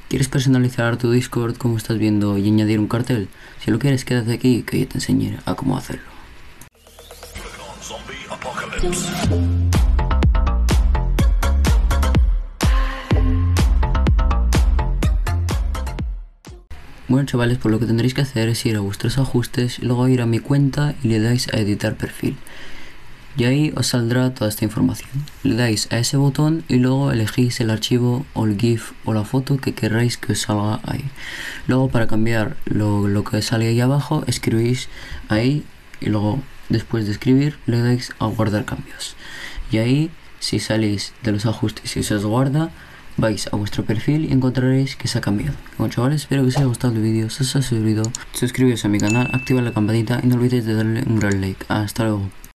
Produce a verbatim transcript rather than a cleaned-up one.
¿Quieres personalizar tu Discord como estás viendo y añadir un cartel? Si lo quieres, quédate aquí que yo te enseñaré a cómo hacerlo. Bueno chavales, pues lo que tendréis que hacer es ir a vuestros ajustes y luego ir a mi cuenta y le dais a editar perfil. Y ahí os saldrá toda esta información. Le dais a ese botón y luego elegís el archivo o el GIF o la foto que queráis que os salga ahí. Luego para cambiar lo, lo que sale ahí abajo, escribís ahí y luego después de escribir le dais a guardar cambios. Y ahí si salís de los ajustes y se os guarda, vais a vuestro perfil y encontraréis que se ha cambiado. Bueno chavales, espero que os haya gustado el vídeo. Si os ha servido, suscribiros a mi canal, activa la campanita y no olvidéis de darle un gran like. Hasta luego.